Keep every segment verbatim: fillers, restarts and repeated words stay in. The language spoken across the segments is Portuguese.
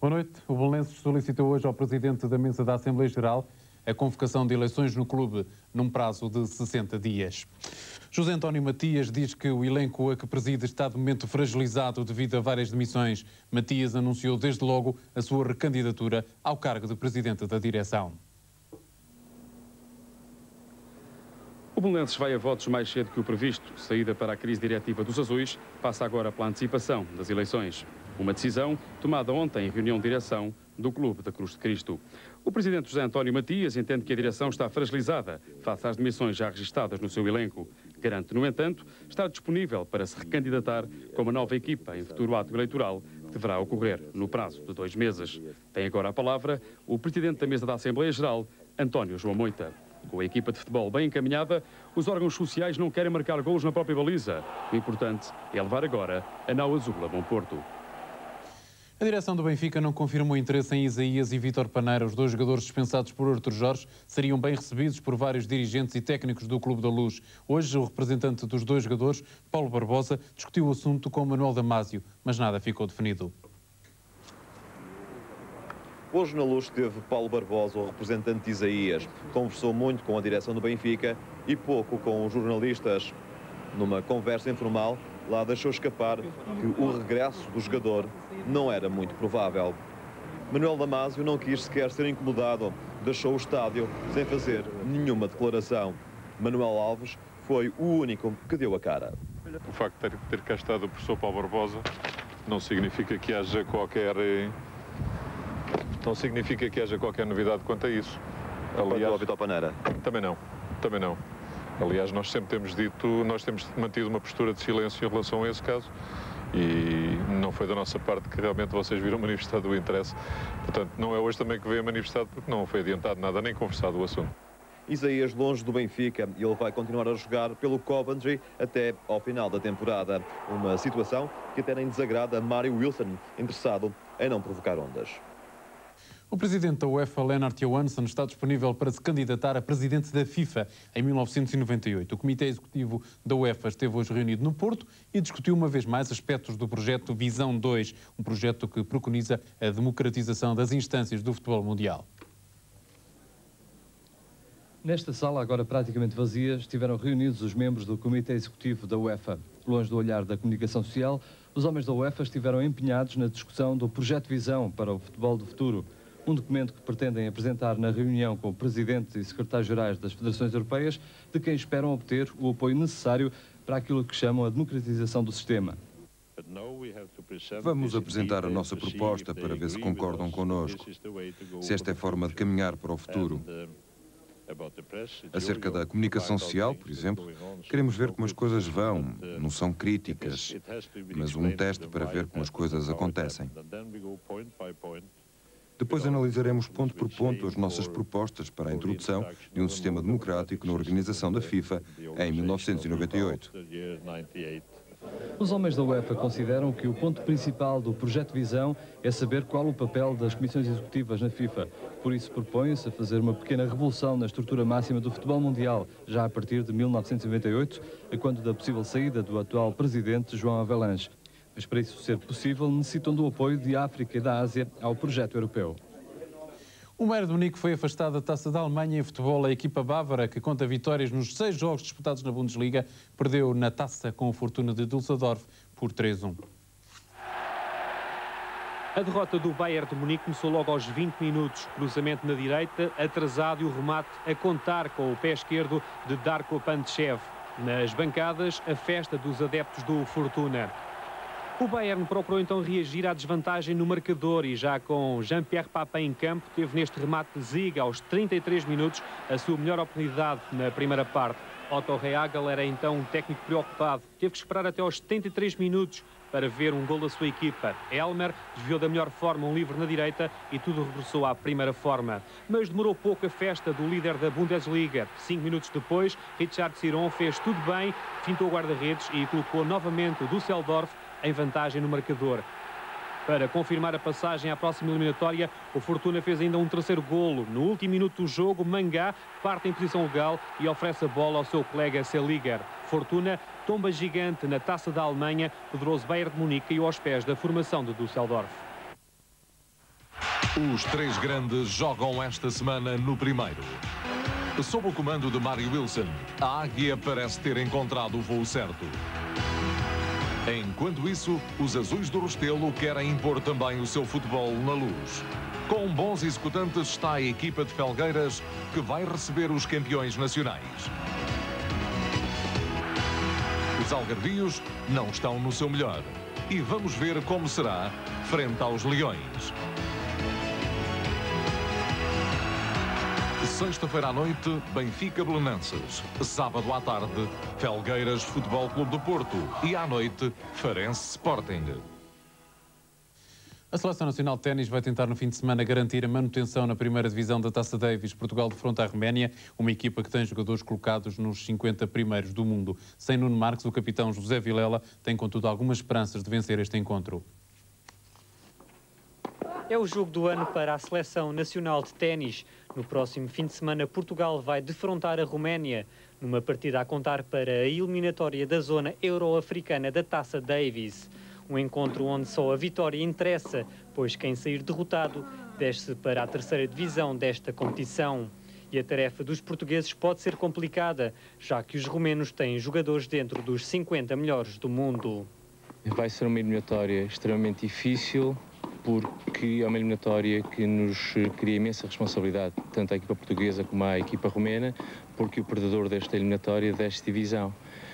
Boa noite. O Belenenses solicitou hoje ao Presidente da Mesa da Assembleia Geral a convocação de eleições no clube num prazo de sessenta dias. José António Matias diz que o elenco a que preside está de momento fragilizado devido a várias demissões. Matias anunciou desde logo a sua recandidatura ao cargo de Presidente da Direção. O Belenenses vai a votos mais cedo que o previsto. Saída para a crise diretiva dos Azuis passa agora pela antecipação das eleições. Uma decisão tomada ontem em reunião de direção do Clube da Cruz de Cristo. O Presidente José António Matias entende que a direção está fragilizada face às demissões já registadas no seu elenco. Garante, no entanto, estar disponível para se recandidatar com uma nova equipa em futuro ato eleitoral que deverá ocorrer no prazo de dois meses. Tem agora a palavra o Presidente da Mesa da Assembleia Geral, António João Moita. Com a equipa de futebol bem encaminhada, os órgãos sociais não querem marcar golos na própria baliza. O importante é levar agora a nau azul a bom porto. A direção do Benfica não confirmou interesse em Isaías e Vítor Paneira. Os dois jogadores dispensados por Artur Jorge seriam bem recebidos por vários dirigentes e técnicos do Clube da Luz. Hoje, o representante dos dois jogadores, Paulo Barbosa, discutiu o assunto com Manuel Damásio, mas nada ficou definido. Hoje na Luz esteve Paulo Barbosa, o representante de Isaías. Conversou muito com a direção do Benfica e pouco com os jornalistas. Numa conversa informal, lá deixou escapar que o regresso do jogador não era muito provável. Manuel Damásio não quis sequer ser incomodado. Deixou o estádio sem fazer nenhuma declaração. Manuel Alves foi o único que deu a cara. O facto de ter, ter cá estado o professor Paulo Barbosa não significa que haja qualquer... Não significa que haja qualquer novidade quanto a isso. Aliás, o Vítor Paneira? Também não, também não. Aliás, nós sempre temos dito, nós temos mantido uma postura de silêncio em relação a esse caso e não foi da nossa parte que realmente vocês viram manifestado o interesse. Portanto, não é hoje também que veio manifestado porque não foi adiantado nada, nem conversado o assunto. Isaías longe do Benfica e ele vai continuar a jogar pelo Coventry até ao final da temporada. Uma situação que até nem desagrada a Mário Wilson, interessado em não provocar ondas. O presidente da UEFA, Lennart Johansson, está disponível para se candidatar a presidente da FIFA em mil novecentos e noventa e oito. O Comitê Executivo da UEFA esteve hoje reunido no Porto e discutiu uma vez mais aspectos do projeto Visão dois, um projeto que preconiza a democratização das instâncias do futebol mundial. Nesta sala, agora praticamente vazia, estiveram reunidos os membros do Comitê Executivo da UEFA. Longe do olhar da comunicação social, os homens da UEFA estiveram empenhados na discussão do projeto Visão para o futebol do futuro. Um documento que pretendem apresentar na reunião com o Presidente e Secretários-Gerais das Federações Europeias, de quem esperam obter o apoio necessário para aquilo que chamam a democratização do sistema. Vamos apresentar a nossa proposta para ver se concordam connosco, se esta é a forma de caminhar para o futuro. Acerca da comunicação social, por exemplo, queremos ver como as coisas vão, não são críticas, mas um teste para ver como as coisas acontecem. Depois analisaremos ponto por ponto as nossas propostas para a introdução de um sistema democrático na organização da FIFA em mil novecentos e noventa e oito. Os homens da UEFA consideram que o ponto principal do projeto Visão é saber qual o papel das comissões executivas na FIFA. Por isso propõem-se a fazer uma pequena revolução na estrutura máxima do futebol mundial, já a partir de mil novecentos e noventa e oito, a quando da possível saída do atual presidente João Havelange. Mas para isso ser possível, necessitam do apoio de África e da Ásia ao projeto europeu. O Bayern de Munique foi afastado da Taça da Alemanha em futebol. A equipa bávara, que conta vitórias nos seis jogos disputados na Bundesliga, perdeu na Taça com a Fortuna de Düsseldorf por três a um. A derrota do Bayern de Munique começou logo aos vinte minutos. Cruzamento na direita, atrasado e o remate a contar com o pé esquerdo de Darko Pandev. Nas bancadas, a festa dos adeptos do Fortuna. O Bayern procurou então reagir à desvantagem no marcador e já com Jean-Pierre Papin em campo teve neste remate de Ziga aos trinta e três minutos a sua melhor oportunidade na primeira parte. Otto Rehagel era então um técnico preocupado. Teve que esperar até aos setenta e três minutos para ver um gol da sua equipa. Elmer desviou da melhor forma um livre na direita e tudo regressou à primeira forma. Mas demorou pouco a festa do líder da Bundesliga. Cinco minutos depois, Richard Siron fez tudo bem, fintou o guarda-redes e colocou novamente o Düsseldorf em vantagem no marcador. Para confirmar a passagem à próxima eliminatória, o Fortuna fez ainda um terceiro golo. No último minuto do jogo, Mangá parte em posição legal e oferece a bola ao seu colega Seliger. Fortuna tomba gigante na Taça da Alemanha, poderoso Bayern de Munique caiu aos pés da formação de Düsseldorf. Os três grandes jogam esta semana no primeiro. Sob o comando de Mário Wilson, a Águia parece ter encontrado o voo certo. Enquanto isso, os azuis do Restelo querem impor também o seu futebol na Luz. Com bons executantes está a equipa de Felgueiras, que vai receber os campeões nacionais. Os algarvios não estão no seu melhor. E vamos ver como será frente aos Leões. Sexta-feira à noite, Benfica Belenenses. Sábado à tarde, Felgueiras Futebol Clube do Porto. E à noite, Farense Sporting. A Seleção Nacional de Ténis vai tentar no fim de semana garantir a manutenção na primeira divisão da Taça Davis. Portugal defronta a Roménia, uma equipa que tem jogadores colocados nos cinquenta primeiros do mundo. Sem Nuno Marques, o capitão José Vilela tem, contudo, algumas esperanças de vencer este encontro. É o jogo do ano para a Seleção Nacional de Ténis. No próximo fim de semana, Portugal vai defrontar a Roménia, numa partida a contar para a eliminatória da zona euro-africana da Taça Davis. Um encontro onde só a vitória interessa, pois quem sair derrotado desce para a terceira divisão desta competição. E a tarefa dos portugueses pode ser complicada, já que os romenos têm jogadores dentro dos cinquenta melhores do mundo. Vai ser uma eliminatória extremamente difícil, porque é uma eliminatória que nos cria imensa responsabilidade, tanto à equipa portuguesa como à equipa romena, porque o perdedor desta eliminatória desce divisão.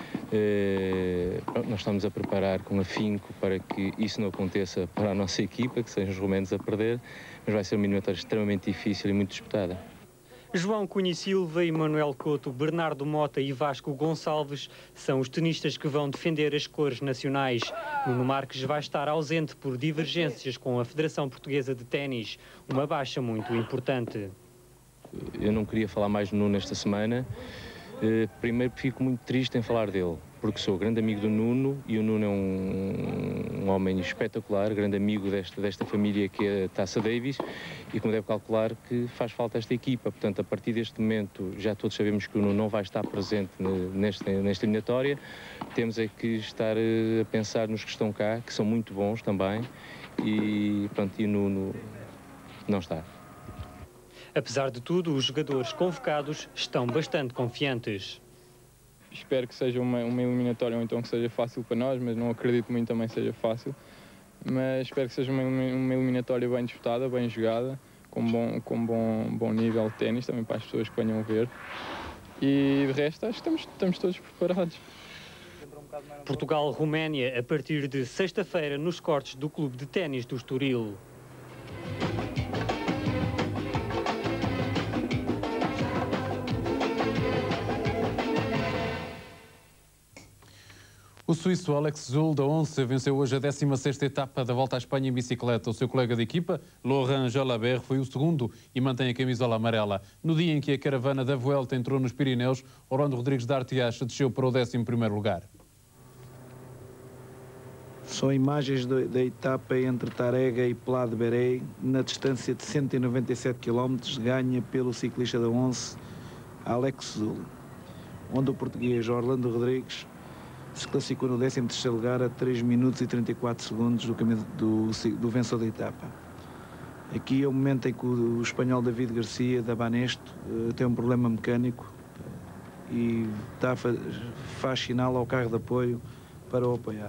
Eh, nós estamos a preparar com afinco para que isso não aconteça para a nossa equipa, que sejam os romenos a perder, mas vai ser uma eliminatória extremamente difícil e muito disputada. João Cunha Silva, Emanuel Couto, Bernardo Mota e Vasco Gonçalves são os tenistas que vão defender as cores nacionais. Nuno Marques vai estar ausente por divergências com a Federação Portuguesa de Ténis, uma baixa muito importante. Eu não queria falar mais do Nuno esta semana. Primeiro, fico muito triste em falar dele, porque sou grande amigo do Nuno e o Nuno é um, um homem espetacular, grande amigo desta, desta família que é a Taça Davis, e como deve calcular que faz falta esta equipa. Portanto, a partir deste momento, já todos sabemos que o Nuno não vai estar presente nesta, nesta eliminatória. Temos é que estar a pensar nos que estão cá, que são muito bons também, e, pronto, e o Nuno não está. Apesar de tudo, os jogadores convocados estão bastante confiantes. Espero que seja uma, uma eliminatória, ou então que seja fácil para nós, mas não acredito muito também que seja fácil. Mas espero que seja uma, uma eliminatória bem disputada, bem jogada, com bom, com bom, bom nível de ténis, também para as pessoas que venham ver. E de resto, acho que estamos, estamos todos preparados. Portugal-Roménia, a partir de sexta-feira, nos cortes do Clube de Ténis do Estoril. O suíço Alex Zülle, da Once, venceu hoje a décima sexta etapa da Volta à Espanha em bicicleta. O seu colega de equipa, Laurent Jalabert, foi o segundo e mantém a camisola amarela. No dia em que a caravana da Vuelta entrou nos Pirineus, Orlando Rodrigues de Artiach desceu para o décimo primeiro lugar. São imagens da etapa entre Tarrega e Pla de Berey, na distância de cento e noventa e sete quilómetros, ganha pelo ciclista da Once, Alex Zülle, onde o português Orlando Rodrigues se classificou no décimo terceiro lugar a três minutos e trinta e quatro segundos do, do, do vencedor da etapa. Aqui é o momento em que o, o espanhol David Garcia, da Banesto, uh, tem um problema mecânico uh, e está a fa faz sinal ao carro de apoio para o apoiar.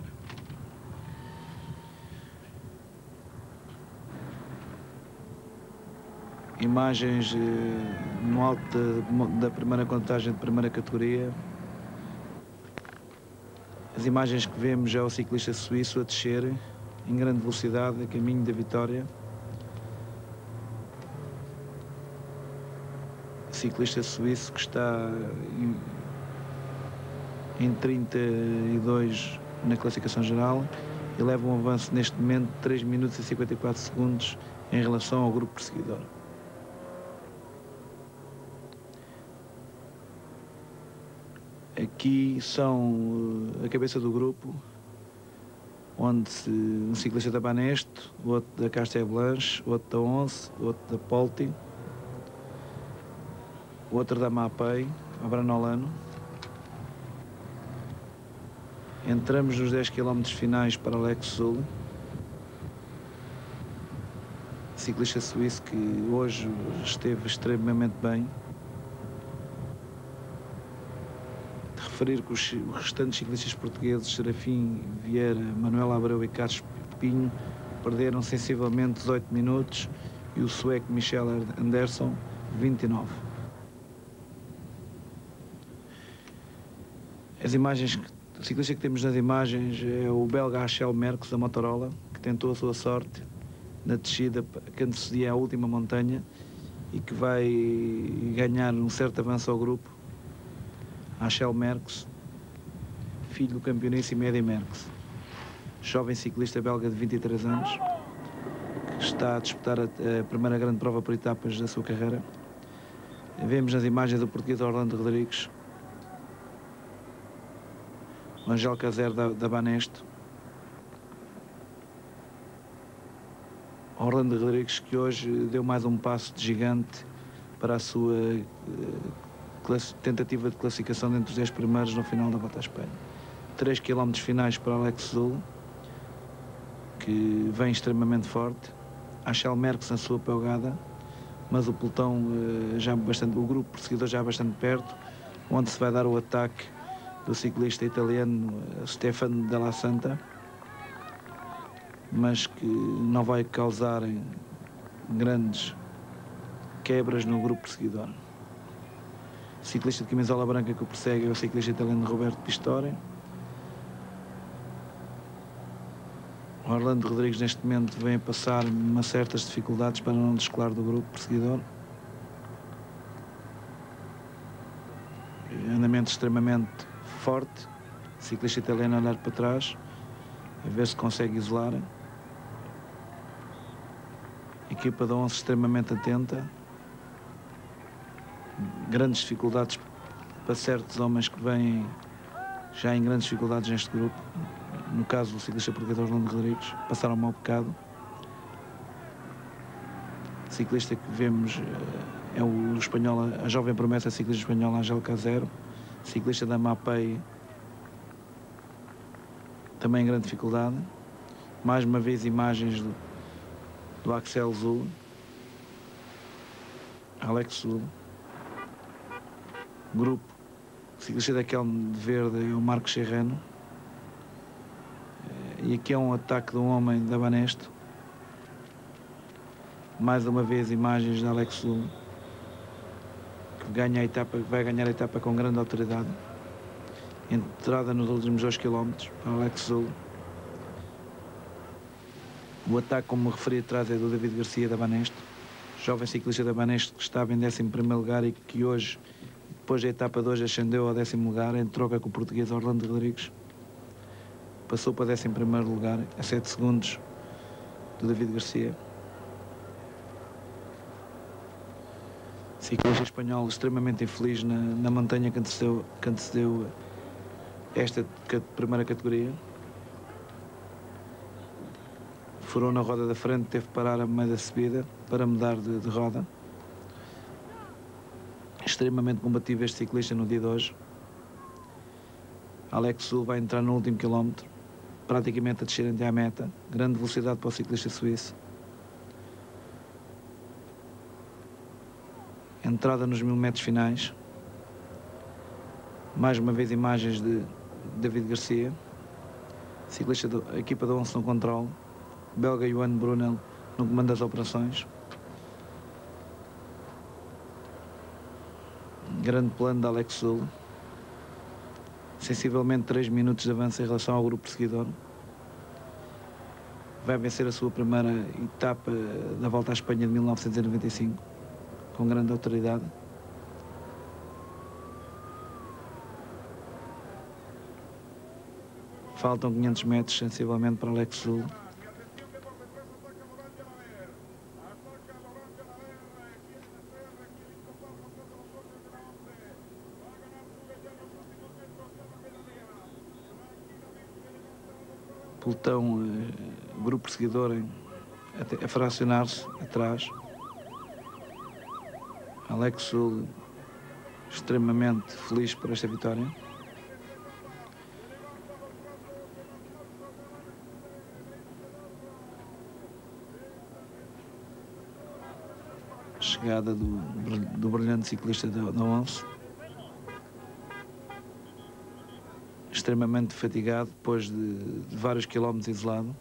Imagens uh, no alto da, da primeira contagem de primeira categoria. As imagens que vemos é o ciclista suíço a descer em grande velocidade a caminho da vitória. Ciclista suíço que está em, em trinta e dois na classificação geral e leva um avanço neste momento de três minutos e cinquenta e quatro segundos em relação ao grupo perseguidor. Aqui são a cabeça do grupo, onde um ciclista da Banesto, outro da Castel Blanche, outro da Once, outro da Polti, outro da Mapei, a Branolano. Entramos nos dez quilómetros finais para Alex Zülle. ciclista suíço que hoje esteve extremamente bem. De referir que os, os restantes ciclistas portugueses, Serafim Vieira, Manuel Abreu e Carlos Pinho, perderam sensivelmente dezoito minutos e o sueco Michel Anderson vinte e nove. As imagens, o ciclista que temos nas imagens é o belga Achel Merckx da Motorola, que tentou a sua sorte na descida que antecedia a última montanha e que vai ganhar um certo avanço ao grupo. Achel Merckx, filho do campeoníssimo Eddy Merckx, jovem ciclista belga de vinte e três anos, que está a disputar a, a primeira grande prova por etapas da sua carreira. Vemos nas imagens o português Orlando Rodrigues, o Angel Caser da, da Banesto, Orlando Rodrigues, que hoje deu mais um passo de gigante para a sua uh, tentativa de classificação dentro dos dez primeiros no final da Volta à Espanha. três quilómetros finais para Alex Zul, que vem extremamente forte. Achel Merckx na sua pelgada, mas o pelotão uh, já bastante, o grupo perseguidor já bastante perto, onde se vai dar o ataque do ciclista italiano Stefano Della Santa, mas que não vai causar grandes quebras no grupo perseguidor. O ciclista de camisola branca que o persegue é o ciclista italiano Roberto Pistori. Orlando Rodrigues neste momento vem a passar uma certas dificuldades para não descolar do grupo perseguidor. Andamento extremamente forte, ciclista italiano a olhar para trás, a ver se consegue isolar. Equipa da Once extremamente atenta. Grandes dificuldades para certos homens que vêm já em grandes dificuldades neste grupo. No caso do ciclista português Orlando Rodrigues, passaram um mau bocado. O ciclista que vemos é o espanhol, a jovem promessa ciclista espanhola Angel Casero, ciclista da Mapei, também em grande dificuldade. Mais uma vez imagens do, do Axel Zul, Alex Zul. Grupo, ciclista daquele de verde é o Marcos Serrano. E aqui é um ataque de um homem da Banesto. Mais uma vez imagens de Alex Zul, que ganha a etapa, vai ganhar a etapa com grande autoridade. Entrada nos últimos dois quilómetros para Alex Zul. O ataque, como me referi atrás, é do David Garcia da Banesto, jovem ciclista da Banesto que estava em décimo primeiro lugar e que hoje, depois da etapa de hoje, ascendeu ao décimo lugar em troca com o português Orlando Rodrigues. Passou para décimo primeiro lugar, a sete segundos do David Garcia. Ciclista espanhol extremamente infeliz na, na montanha que antecedeu, que antecedeu esta primeira categoria. Furou na roda da frente, teve que parar a meio da subida para mudar de, de roda. Extremamente combativo este ciclista no dia de hoje. Alex Zul vai entrar no último quilómetro, praticamente a descer até à meta. Grande velocidade para o ciclista suíço. Entrada nos mil metros finais. Mais uma vez imagens de David Garcia, ciclista da equipa da Once no controle. Belga Johan Brunel no comando das operações. Grande plano de Alex Zul. Sensivelmente três minutos de avanço em relação ao grupo perseguidor. Vai vencer a sua primeira etapa da Volta à Espanha de mil novecentos e noventa e cinco, com grande autoridade. Faltam quinhentos metros, sensivelmente, para Alex Zul. Pelotão, eh, grupo perseguidor a, a fracionar-se atrás. Alex Zul extremamente feliz por esta vitória. chegada do, do brilhante ciclista da, da Once. Extremamente fatigado, depois de, de vários quilómetros isolado.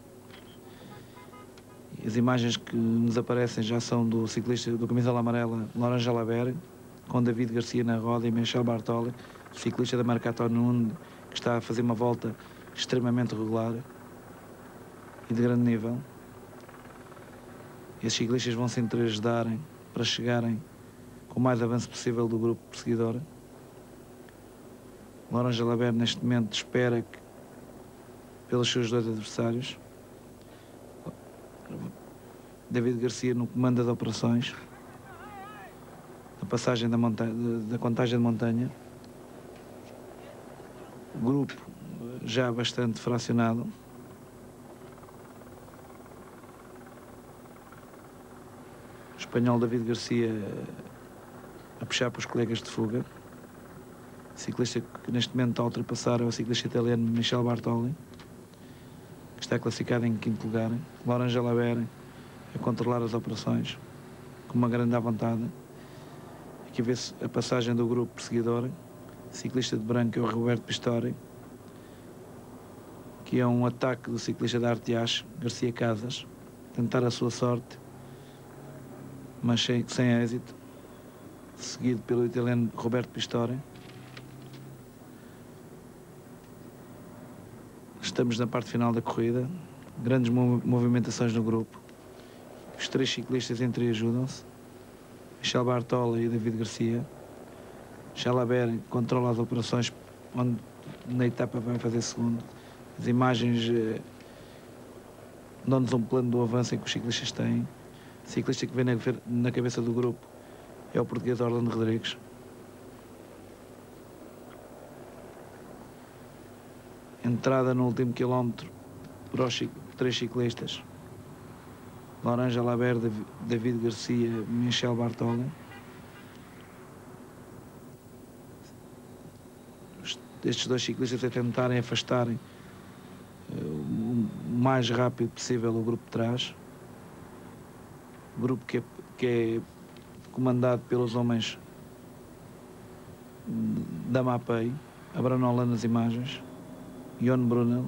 As imagens que nos aparecem já são do ciclista do camisola amarela, Laurent Jalabert, com David Garcia na roda e Michel Bartoli, ciclista da marca Antoine, que está a fazer uma volta extremamente regular e de grande nível. Esses ciclistas vão se entreajudarem para chegarem com o mais avanço possível do grupo perseguidor. Laurent Jalabert, neste momento, espera que, pelos seus dois adversários. David Garcia no comando das operações, da passagem da, montanha, da contagem de montanha. Grupo já bastante fracionado. O espanhol David Garcia a puxar para os colegas de fuga. O ciclista que neste momento está a ultrapassar é o ciclista italiano Michel Bartoli, que está classificado em quinto lugar. Laurent Jalabert a controlar as operações com uma grande à vontade. Aqui vê-se a passagem do grupo perseguidor. O ciclista de branco é o Roberto Pistori, que é um ataque do ciclista da Artiache, Garcia Casas, tentar a sua sorte, mas sem, sem êxito, seguido pelo italiano Roberto Pistori. Estamos na parte final da corrida, grandes movimentações no grupo. Os três ciclistas entreajudam-se. Michel Bartoli e David Garcia. Jalabert controla as operações, onde na etapa vai fazer segundo. As imagens eh, dão-nos um plano do avanço em que os ciclistas têm. O ciclista que vem na, na cabeça do grupo é o português Orlando Rodrigues. Entrada no último quilómetro por os três ciclistas. Laurent Jalabert, David Garcia, Michel Bartoli. Estes dois ciclistas a tentarem afastarem o mais rápido possível o grupo de trás. O grupo que é, que é comandado pelos homens da MAPEI, a Branola nas imagens, Jon Brunel,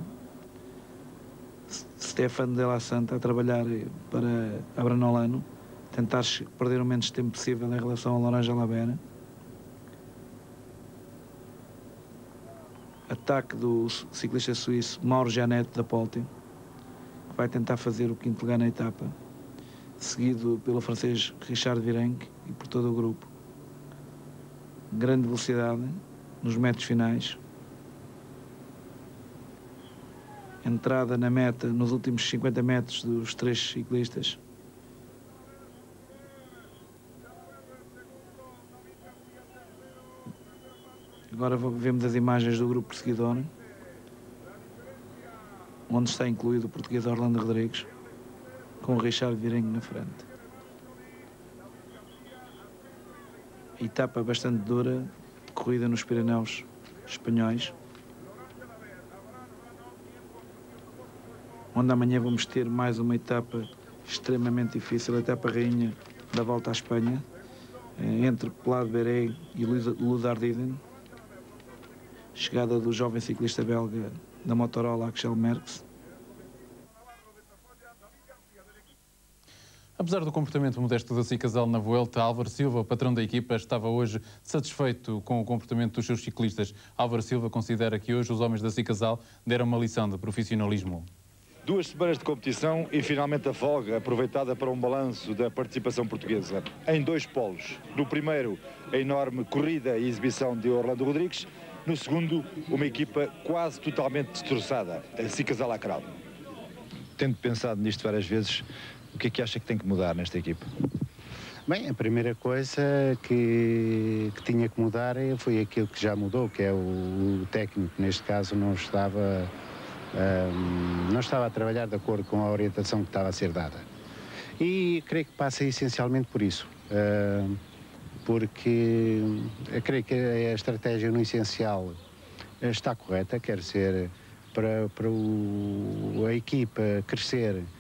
Stefano Della Santa a trabalhar para a Branolano, tentar perder o menos tempo possível em relação ao Laurent Jalabert. Ataque do ciclista suíço Mauro Janette da Polti, que vai tentar fazer o quinto lugar na etapa, seguido pelo francês Richard Virenque e por todo o grupo. Grande velocidade nos metros finais. Entrada na meta nos últimos cinquenta metros dos três ciclistas. Agora vemos as imagens do grupo perseguidor, onde está incluído o português Orlando Rodrigues, com o Richard Virenque na frente. Etapa bastante dura, corrida nos Pirineus espanhóis, onde amanhã vamos ter mais uma etapa extremamente difícil, a etapa rainha da Volta à Espanha, entre Pla de Béret e Luz Ardiden. Chegada do jovem ciclista belga da Motorola, Axel Merckx. Apesar do comportamento modesto da Cicasal na Vuelta, Álvaro Silva, o patrão da equipa, estava hoje satisfeito com o comportamento dos seus ciclistas. Álvaro Silva considera que hoje os homens da Cicasal deram uma lição de profissionalismo. Duas semanas de competição e finalmente a folga aproveitada para um balanço da participação portuguesa em dois polos. No primeiro, a enorme corrida e exibição de Orlando Rodrigues. No segundo, uma equipa quase totalmente destroçada, a Cicasal Acral. Tendo pensado nisto várias vezes, o que é que acha que tem que mudar nesta equipa? Bem, a primeira coisa que, que tinha que mudar foi aquilo que já mudou, que é o, o técnico, neste caso, não estava, um, não estava a trabalhar de acordo com a orientação que estava a ser dada. E creio que passa essencialmente por isso. Uh, porque eu creio que a estratégia no essencial está correta, quer ser para, para o, a equipa crescer,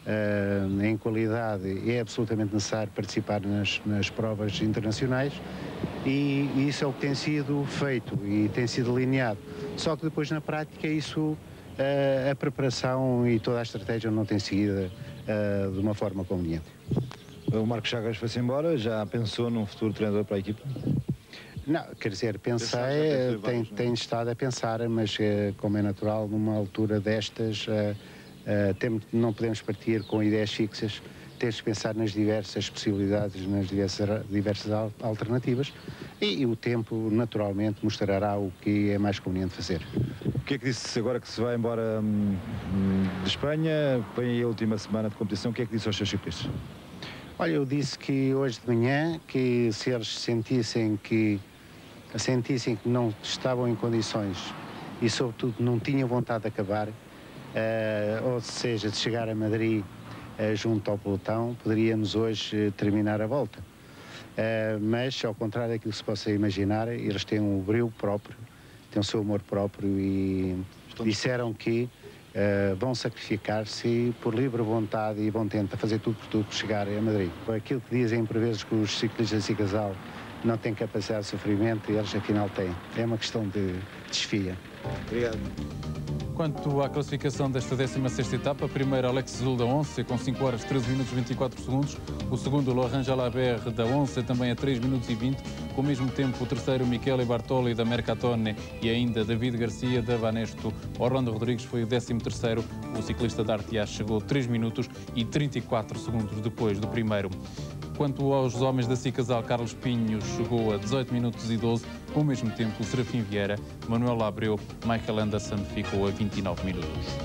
uh, em qualidade, é absolutamente necessário participar nas, nas provas internacionais e, e isso é o que tem sido feito e tem sido delineado. Só que depois na prática isso, uh, a preparação e toda a estratégia não tem seguido uh, de uma forma conveniente. O Marcos Chagas foi-se embora, já pensou num futuro treinador para a equipa? Não, quer dizer, pensei, tem, tem estado a pensar, mas como é natural, numa altura destas, uh, uh, tem, não podemos partir com ideias fixas, temos que pensar nas diversas possibilidades, nas diversas, diversas alternativas e, e o tempo, naturalmente, mostrará o que é mais conveniente fazer. O que é que disse agora que se vai embora hum, de Espanha, vem a última semana de competição, o que é que disse aos seus ciclistas? Olha, eu disse que hoje de manhã, que se eles sentissem que, sentissem que não estavam em condições e, sobretudo, não tinham vontade de acabar, uh, ou seja, de chegar a Madrid uh, junto ao pelotão, poderíamos hoje uh, terminar a volta. Uh, mas, ao contrário daquilo que se possa imaginar, eles têm um brilho próprio, têm o seu amor próprio e Estão disseram que Uh, vão sacrificar-se por livre vontade e vão tentar fazer tudo por tudo por chegar a Madrid. Aquilo que dizem por vezes que os ciclistas de casal não têm capacidade de sofrimento, eles afinal têm. É uma questão de desfia. Obrigado. Quanto à classificação desta décima sexta etapa, primeiro Alex Zul da Once com cinco horas treze minutos e vinte e quatro segundos, o segundo Laurent Jalabert da Once também a três minutos e vinte, com o mesmo tempo o terceiro Michele Bartoli da Mercatone e ainda David Garcia da Banesto. Orlando Rodrigues foi o décimo terceiro, o ciclista da Artiaz chegou três minutos e trinta e quatro segundos depois do primeiro. Quanto aos homens da Cicasal, Carlos Pinho chegou a dezoito minutos e doze, com o mesmo tempo o Serafim Vieira, Manuel Labreu, Michael Anderson ficou a vinte e nove minutos.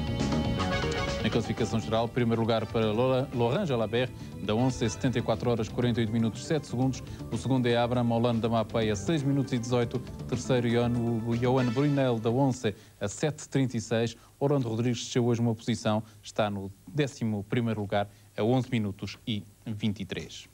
Na classificação geral, primeiro lugar para Laurent Jalabert, da Once, setenta e quatro horas, quarenta e oito minutos, sete segundos. O segundo é Abraham Holland da Mapeia, seis minutos e dezoito. Terceiro, Johan Brunel da Once, a sete trinta e seis. Orlando Rodrigues desceu hoje uma posição, está no décimo primeiro lugar, a onze minutos e vinte e três.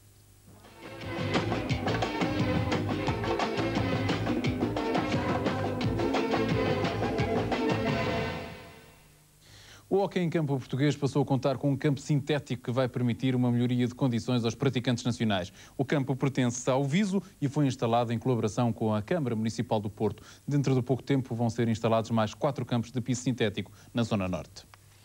O hóquei em campo português passou a contar com um campo sintético que vai permitir uma melhoria de condições aos praticantes nacionais. O campo pertence ao Viso e foi instalado em colaboração com a Câmara Municipal do Porto. Dentro de pouco tempo vão ser instalados mais quatro campos de piso sintético na Zona Norte.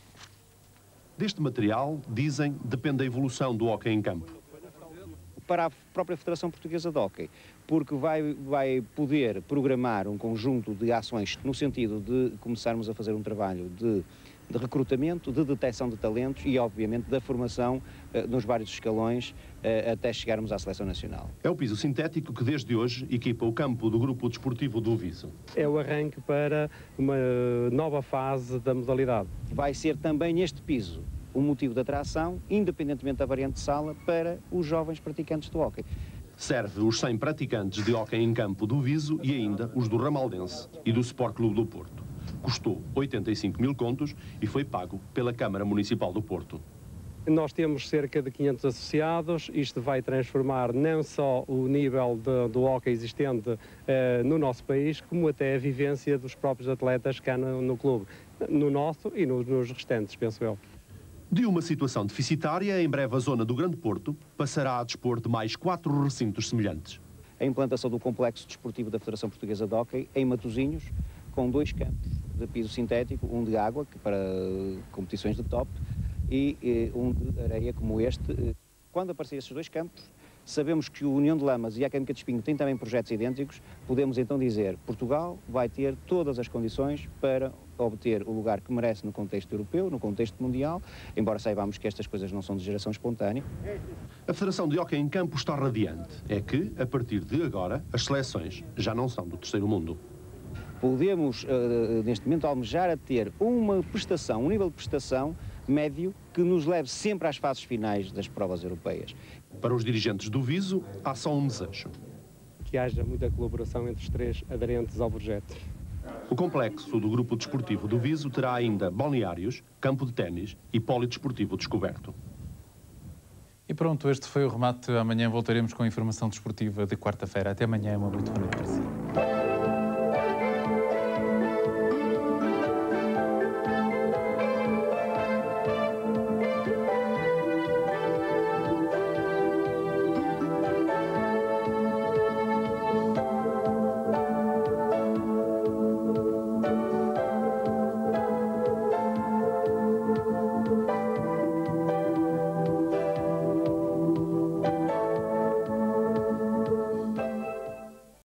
Deste material, dizem, depende a evolução do hóquei em campo. Para a própria Federação Portuguesa de Hóquei, porque vai, vai poder programar um conjunto de ações no sentido de começarmos a fazer um trabalho de, de recrutamento, de detecção de talentos e, obviamente, da formação uh, nos vários escalões uh, até chegarmos à Seleção Nacional. É o piso sintético que, desde hoje, equipa o campo do Grupo Desportivo do Viso. É o arranque para uma nova fase da modalidade. Vai ser também neste piso um motivo de atração, independentemente da variante de sala, para os jovens praticantes de hóquei. Serve os cem praticantes de hóquei em campo do Viso e ainda os do Ramaldense e do Sport Clube do Porto. Custou oitenta e cinco mil contos e foi pago pela Câmara Municipal do Porto. Nós temos cerca de quinhentos associados, isto vai transformar não só o nível de, do hóquei existente eh, no nosso país, como até a vivência dos próprios atletas cá no, no clube, no nosso e no, nos restantes, penso eu. De uma situação deficitária, em breve a zona do Grande Porto passará a dispor de mais quatro recintos semelhantes. A implantação do complexo desportivo da Federação Portuguesa de Hóquei em Matosinhos, com dois campos de piso sintético, um de água, que para competições de top, e, e um de areia como este. Quando aparecerem esses dois campos, sabemos que o União de Lamas e a Académica de Espinho têm também projetos idênticos, podemos então dizer Portugal vai ter todas as condições para obter o lugar que merece no contexto europeu, no contexto mundial, embora saibamos que estas coisas não são de geração espontânea. A Federação de Hóquei em Campo está radiante. É que, a partir de agora, as seleções já não são do terceiro mundo. Podemos, uh, neste momento, almejar a ter uma prestação, um nível de prestação médio que nos leve sempre às fases finais das provas europeias. Para os dirigentes do Viso, há só um desejo. Que haja muita colaboração entre os três aderentes ao projeto. O complexo do Grupo Desportivo do Viso terá ainda balneários, campo de ténis e polidesportivo descoberto. E pronto, este foi o remate. Amanhã voltaremos com a informação desportiva de quarta-feira. Até amanhã, uma muito boa noite para si.